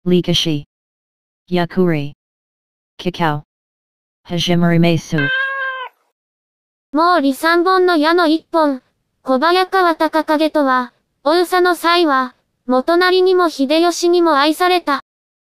Likashi. Yakuri. Kakao. Hajimarimesu. 毛利三本の矢の一本、小早川隆景とは、おうさの際は、元就にも秀吉にも愛された。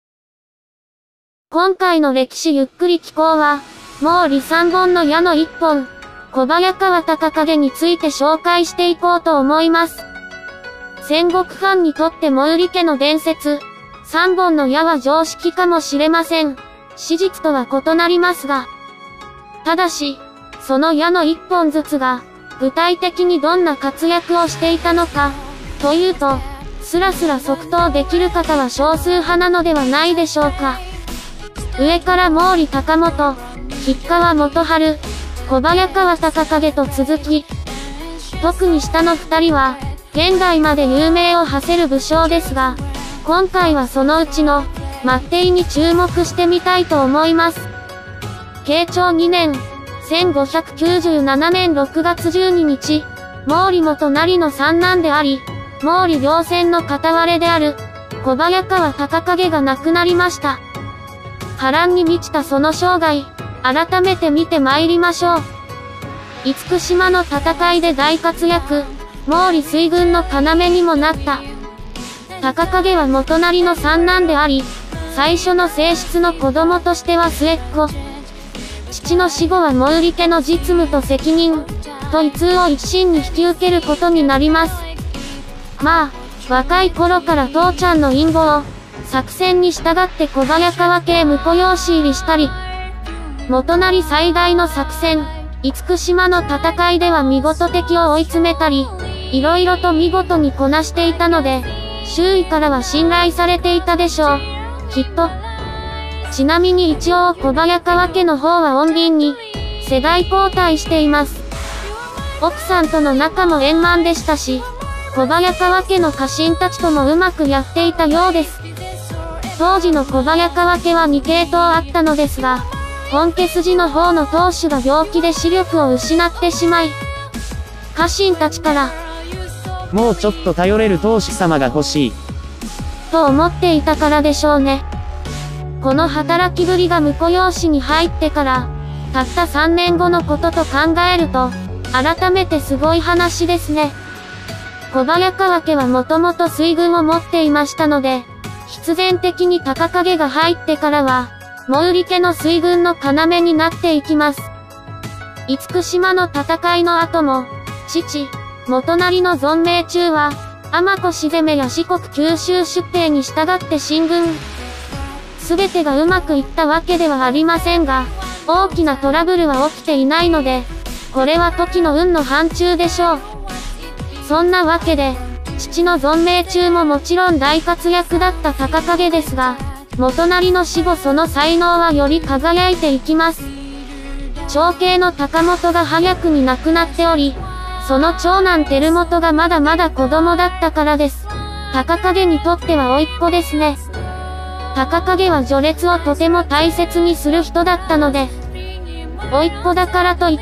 今回の歴史ゆっくり紀行は、毛利三本の矢の一本、小早川隆景について紹介していこうと思います。戦国ファンにとって毛利家の伝説、三本の矢は常識かもしれません。史実とは異なりますが。ただし、その矢の一本ずつが、具体的にどんな活躍をしていたのか、というと、スラスラ即答できる方は少数派なのではないでしょうか。上から毛利隆元、吉川元春、小早川隆景と続き、特に下の二人は、現代まで有名を馳せる武将ですが、今回はそのうちの、末帝に注目してみたいと思います。慶長2年、1597年6月12日、毛利元就の三男であり、毛利両専の片割れである、小早川隆景が亡くなりました。波乱に満ちたその生涯、改めて見て参りましょう。厳島の戦いで大活躍、毛利水軍の要にもなった。隆景は元就の三男であり、最初の正室の子供としては末っ子。父の死後は毛利家の実務と責任、と威通を一身に引き受けることになります。まあ、若い頃から父ちゃんの隠語を、作戦に従って小早川家へ婿養子入りしたり、元就最大の作戦、厳島の戦いでは見事敵を追い詰めたり、いろいろと見事にこなしていたので、周囲からは信頼されていたでしょう。きっと。ちなみに一応小早川家の方は穏便に、世代交代しています。奥さんとの仲も円満でしたし、小早川家の家臣たちともうまくやっていたようです。当時の小早川家は2系統あったのですが、本家筋の方の当主が病気で視力を失ってしまい、家臣たちから、 もうちょっと頼れる当主様が欲しい。 と思っていたからでしょうね。この働きぶりが婿養子に入ってから、たった3年後のことと考えると、改めてすごい話ですね。小早川家はもともと水軍を持っていましたので、必然的に隆景が入ってからは、毛利家の水軍の要になっていきます。厳島の戦いの後も、父、元就の存命中は、天越攻めや四国九州出兵に従って進軍。すべてがうまくいったわけではありませんが、大きなトラブルは起きていないので、これは時の運の範疇でしょう。そんなわけで、父の存命中ももちろん大活躍だった隆景ですが、元就の死後その才能はより輝いていきます。長兄の高本が早くに亡くなっており、その長男輝元がまだまだ子供だったからです。隆景にとっては甥っ子ですね。隆景は序列をとても大切にする人だったので、甥っ子だからといって、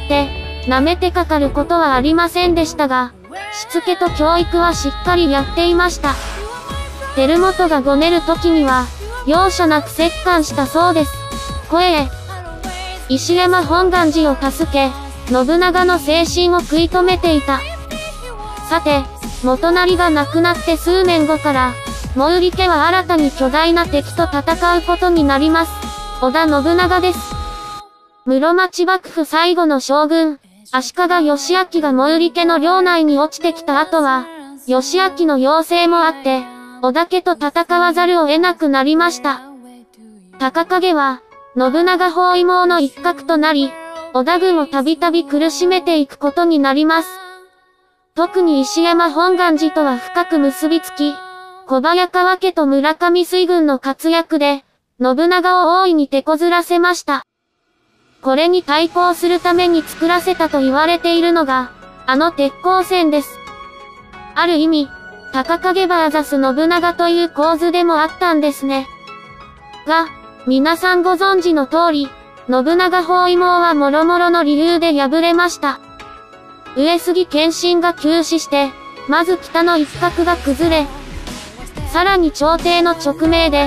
舐めてかかることはありませんでしたが、しつけと教育はしっかりやっていました。輝元がごねる時には、容赦なく折檻したそうです。声へ。石山本願寺を助け、信長の精神を食い止めていた。さて、元就が亡くなって数年後から、毛利家は新たに巨大な敵と戦うことになります。織田信長です。室町幕府最後の将軍、足利義昭が毛利家の領内に落ちてきた後は、義昭の要請もあって、織田家と戦わざるを得なくなりました。隆景は、信長包囲網の一角となり、織田軍をたびたび苦しめていくことになります。特に石山本願寺とは深く結びつき、小早川家と村上水軍の活躍で、信長を大いに手こずらせました。これに対抗するために作らせたと言われているのが、あの鉄鋼線です。ある意味、隆景vs信長という構図でもあったんですね。が、皆さんご存知の通り、信長包囲網は諸々の理由で敗れました。上杉謙信が急死して、まず北の一角が崩れ、さらに朝廷の勅命で、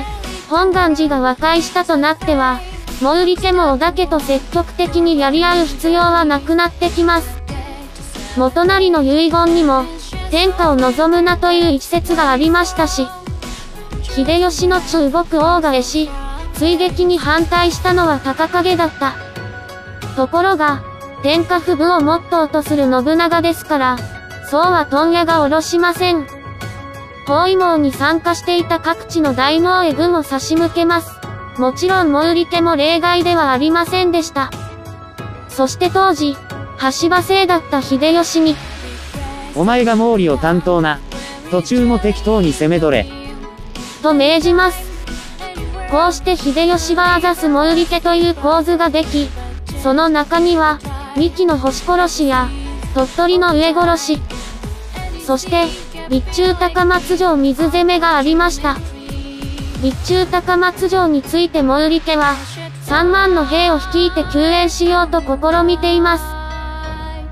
本願寺が和解したとなっては、毛利家も織田家と積極的にやり合う必要はなくなってきます。元就の遺言にも、天下を望むなという一節がありましたし、秀吉の動く王が得し、追撃に反対したのは高景だった。ところが、天下不武をモットーとする信長ですから、そうは問屋が下ろしません。包囲網に参加していた各地の大名へ軍を差し向けます。もちろん毛利家も例外ではありませんでした。そして当時、羽柴姓だった秀吉に、 お前が毛利を担当な。途中も適当に攻め取れ。 と命じます。こうして秀吉があざす毛利家という構図ができ、その中には、三木の星殺しや、鳥取の上殺し、そして、備中高松城水攻めがありました。備中高松城について毛利家は、3万の兵を率いて救援しようと試みています。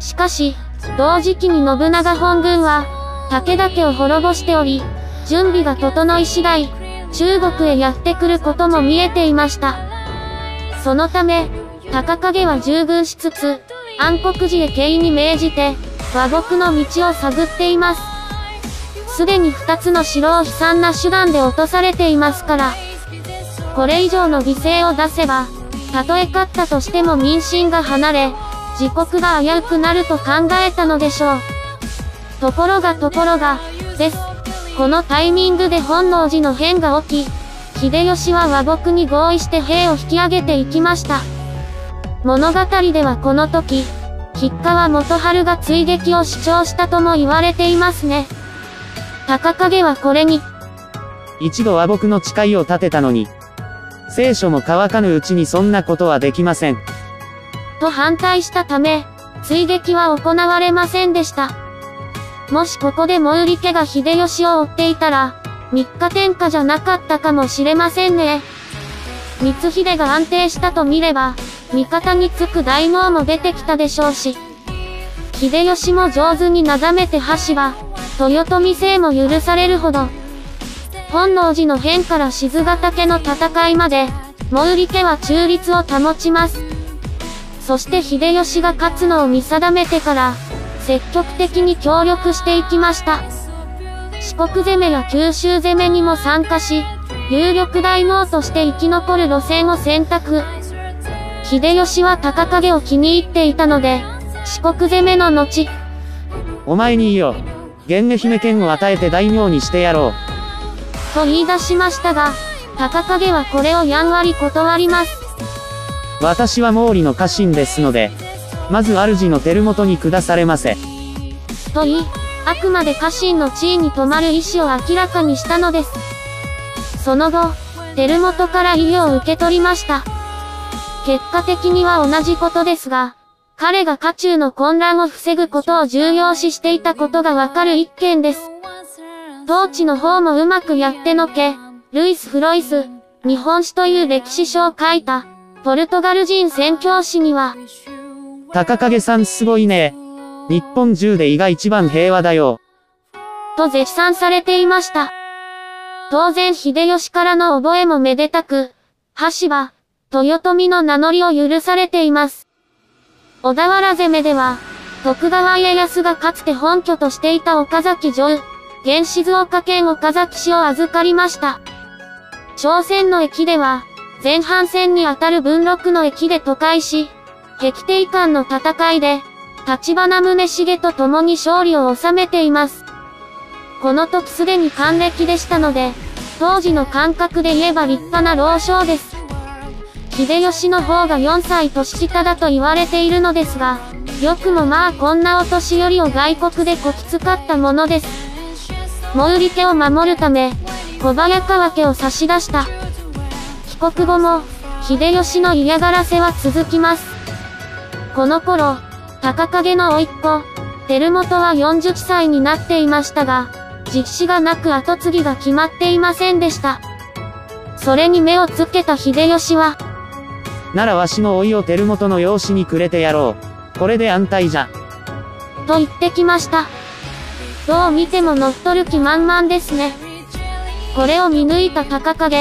しかし、同時期に信長本軍は、武田家を滅ぼしており、準備が整い次第、中国へやってくることも見えていました。そのため、高景は従軍しつつ、安国寺へ警に命じて、和睦の道を探っています。すでに2つの城を悲惨な手段で落とされていますから、これ以上の犠牲を出せば、たとえ勝ったとしても民心が離れ、自国が危うくなると考えたのでしょう。ところが、です。このタイミングで本能寺の変が起き、秀吉は和睦に合意して兵を引き上げていきました。物語ではこの時、吉川元春が追撃を主張したとも言われていますね。高景はこれに、 一度和睦の誓いを立てたのに、聖書も乾かぬうちにそんなことはできません。 と反対したため、追撃は行われませんでした。もしここで毛利家が秀吉を追っていたら、三日天下じゃなかったかもしれませんね。光秀が安定したと見れば、味方につく大名も出てきたでしょうし、秀吉も上手に眺めて羽柴、豊臣姓も許されるほど、本能寺の変から賤ヶ岳の戦いまで、毛利家は中立を保ちます。そして秀吉が勝つのを見定めてから、積極的に協力していきました。四国攻めや九州攻めにも参加し、有力大名として生き残る路線を選択。秀吉は高景を気に入っていたので、四国攻めの後、 お前にいいよ。源愛媛県を与えて大名にしてやろう。 と言い出しましたが、高景はこれをやんわり断ります。 私は毛利の家臣ですので、まず主の輝元に下されませ。 と言い、あくまで家臣の地位に止まる意思を明らかにしたのです。その後、輝元から意を受け取りました。結果的には同じことですが、彼が家中の混乱を防ぐことを重要視していたことがわかる一件です。統治の方もうまくやってのけ、ルイス・フロイス、日本史という歴史書を書いた、ポルトガル人宣教師には、 高景さんすごいね。日本中で伊が一番平和だよ。 と絶賛されていました。当然秀吉からの覚えもめでたく、羽柴、豊臣の名乗りを許されています。小田原攻めでは、徳川家康がかつて本拠としていた岡崎城、現静岡県岡崎市を預かりました。朝鮮の駅では、前半戦にあたる文禄の駅で渡海し、碧帝間の戦いで、立花宗茂と共に勝利を収めています。この時すでに還暦でしたので、当時の感覚で言えば立派な老将です。秀吉の方が4歳年下だと言われているのですが、よくもまあこんなお年寄りを外国でこき使ったものです。毛利家を守るため、小早川家を差し出した。帰国後も、秀吉の嫌がらせは続きます。この頃、高景の甥っ子、輝元は40歳になっていましたが、実子がなく跡継ぎが決まっていませんでした。それに目をつけた秀吉は、 ならわしの甥いを輝元の養子にくれてやろう。これで安泰じゃ。 と言ってきました。どう見ても乗っ取る気満々ですね。これを見抜いた高景、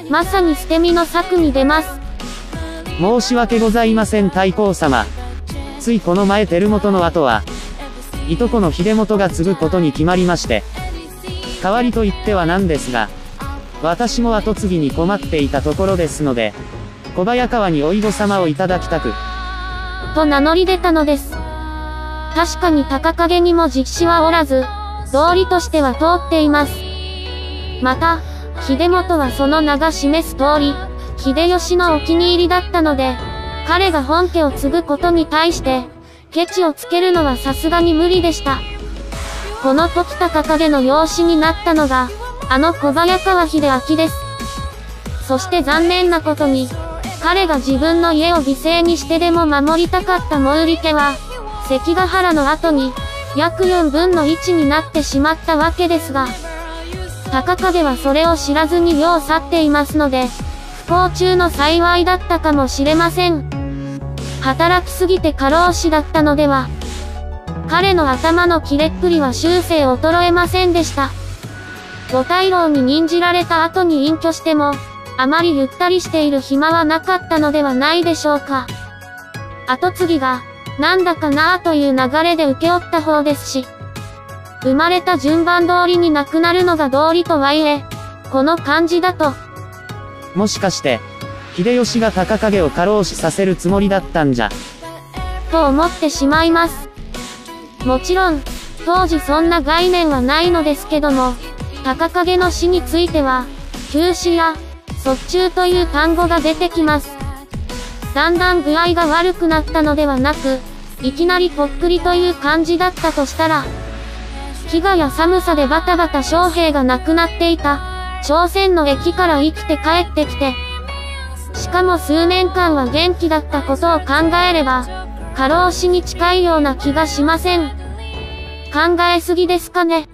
まさに捨て身の策に出ます。 申し訳ございません太閤様。ついこの前輝元の後は、いとこの秀元が継ぐことに決まりまして、代わりと言ってはなんですが、私も後継ぎに困っていたところですので、小早川においご様をいただきたく、 と名乗り出たのです。確かに高影にも実子はおらず、道理としては通っています。また、秀元はその名が示す通り、秀吉のお気に入りだったので、彼が本家を継ぐことに対して、ケチをつけるのはさすがに無理でした。この時高影の養子になったのが、あの小早川秀明です。そして残念なことに、彼が自分の家を犠牲にしてでも守りたかった毛利家は、関ヶ原の後に、約4分の1になってしまったわけですが、高影はそれを知らずに世を去っていますので、不幸中の幸いだったかもしれません。働きすぎて過労死だったのでは。彼の頭の切れっぷりは終生衰えませんでした。五大老に任じられた後に隠居しても、あまりゆったりしている暇はなかったのではないでしょうか。後継ぎが、なんだかなぁという流れで請け負った方ですし、生まれた順番通りに亡くなるのが道理とはいえ、この感じだと。 もしかして、秀吉が高影を過労死させるつもりだったんじゃ。 と思ってしまいます。もちろん、当時そんな概念はないのですけども、高影の死については、急死や、卒中という単語が出てきます。だんだん具合が悪くなったのではなく、いきなりぽっくりという感じだったとしたら、飢餓や寒さでバタバタ将兵が亡くなっていた、朝鮮の駅から生きて帰ってきて、しかも数年間は元気だったことを考えれば、過労死に近いような気がしません。考えすぎですかね。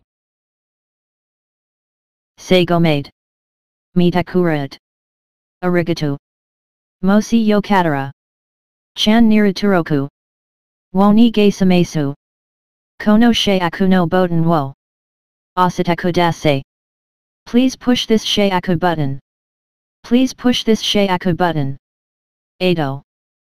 Sagomade. Mitakurat. Arigato. Mosi Yokatara. Chan Niraturoku. Woni Gaisamesu. Kono Sheiaku no Boten wo. Asataku dase. Please push this Sheiaku button. Please push this Sheiaku button. Ado.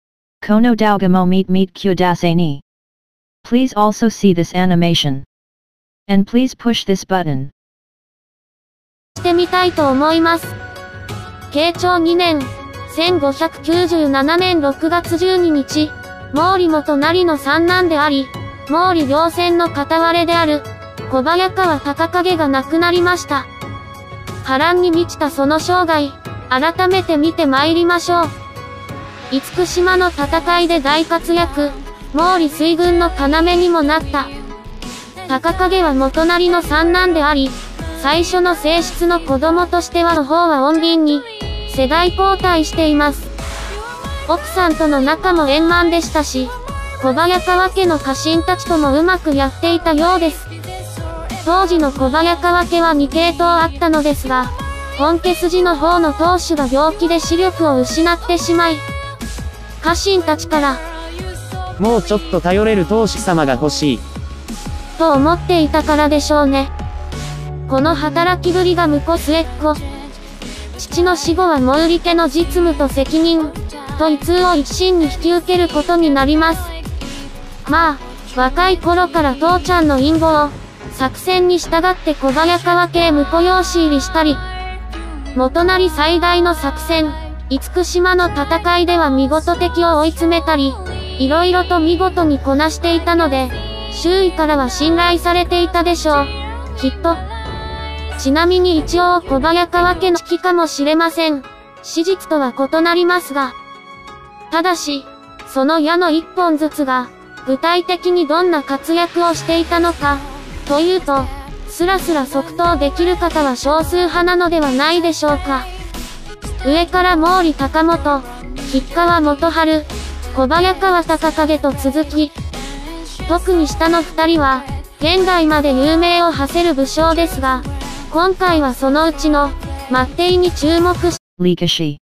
Kono Daugamo meet Kyu dase ni. Please also see this animation. And please push this button. してみたいと思います。慶長2年、1597年6月12日、毛利元就の三男であり、毛利両専の片割れである、小早川高影が亡くなりました。波乱に満ちたその生涯、改めて見て参りましょう。厳島の戦いで大活躍、毛利水軍の要にもなった。高影は元就の三男であり、最初の正室の子供としてはの方は穏便に、世代交代しています。奥さんとの仲も円満でしたし、小早川家の家臣たちともうまくやっていたようです。当時の小早川家は2系統あったのですが、本家筋の方の当主が病気で視力を失ってしまい、家臣たちから、 もうちょっと頼れる当主様が欲しい。 と思っていたからでしょうね。この働きぶりが婿末っ子。父の死後は毛利家の実務と責任、と一通を一身に引き受けることになります。まあ、若い頃から父ちゃんの陰謀、作戦に従って小早川家へ婿養子入りしたり、元就最大の作戦、厳島の戦いでは見事敵を追い詰めたり、いろいろと見事にこなしていたので、周囲からは信頼されていたでしょう。きっと。ちなみに一応小早川家の指揮かもしれません。史実とは異なりますが。ただし、その矢の一本ずつが、具体的にどんな活躍をしていたのか、というと、スラスラ即答できる方は少数派なのではないでしょうか。上から毛利高元、吉川元春、小早川高影と続き、特に下の二人は、現代まで有名を馳せる武将ですが、今回はそのうちの、末帝に注目し、 Likashi.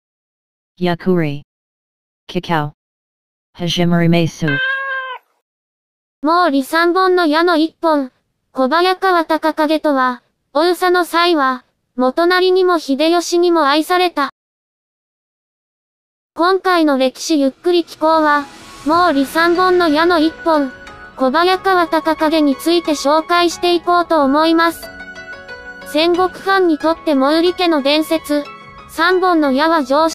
Yakuri. Kakao. Hajimari Mesu. 毛利三本の矢の一本、小早川高影とは、おうさの際は、 元就にも秀吉にも愛された。今回の歴史ゆっくり紀行は、毛利三本の矢の一本、小早川隆景について紹介していこうと思います。戦国ファンにとって最寄り家の伝説、三本の矢は常識